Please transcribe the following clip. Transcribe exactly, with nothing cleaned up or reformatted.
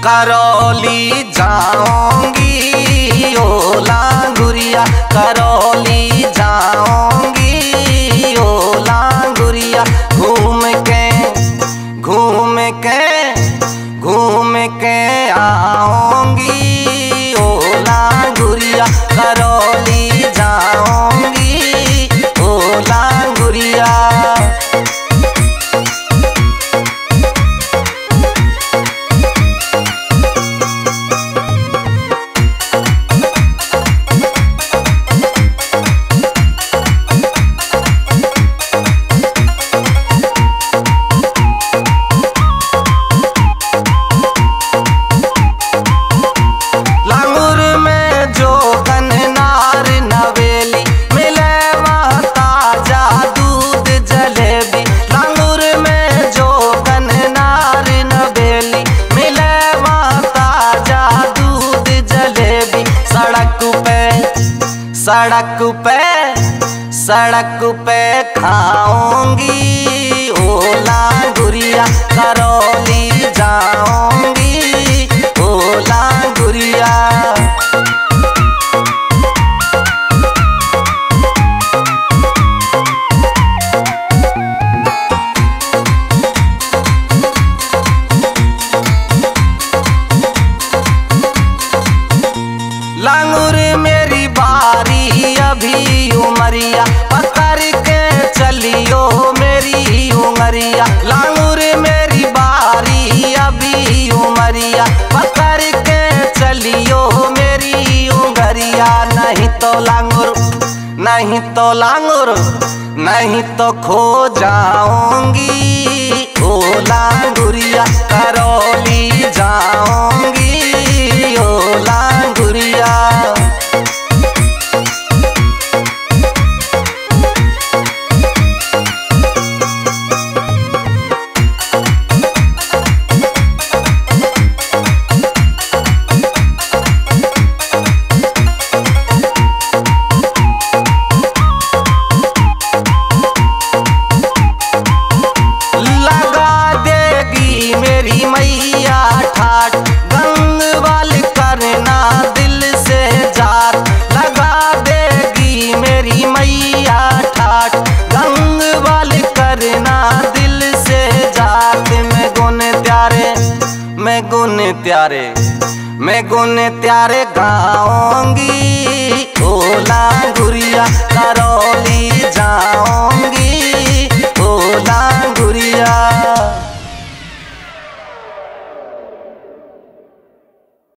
करौली जाऊंगी ओ लांगुरिया, करौली जाऊंगी ओ लांगुरिया। घूम के घूम के घूम के आऊंगी ओ लांगुरिया, करौली जाऊंगी ओ लांगुरिया। सड़क पे सड़क पे खाऊंगी ओ लांगुरिया, करौली जाऊंगी ओ लांगुरिया। लांगुर मेरी बारी अभी उमरिया, पकड़ के चलियो मेरी उमरिया। लांगुर मेरी बारी अभी उमरिया, पकड़ के चलियो मेरी उमरिया। नहीं तो लांगुर नहीं तो लांगुर नहीं तो खो जाऊंगी ओ लांगुरिया, करौली जाऊंगी ओ लांगुरिया। मेरी मैया ठाट गंगवाल करना दिल से जात, लगा देगी मेरी मैया ठाट गंगवाल करना दिल से जात। मैं गुन त्यारे मैं गुन त्यारे मैं गुन त्यारे गाऊंगी ओ लांगुरिया, करौली